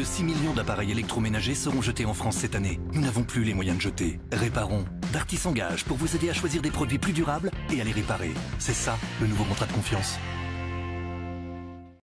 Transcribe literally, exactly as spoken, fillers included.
de six millions d'appareils électroménagers seront jetés en France cette année. Nous n'avons plus les moyens de jeter. Réparons. Darty s'engage pour vous aider à choisir des produits plus durables et à les réparer. C'est ça, le nouveau contrat de confiance.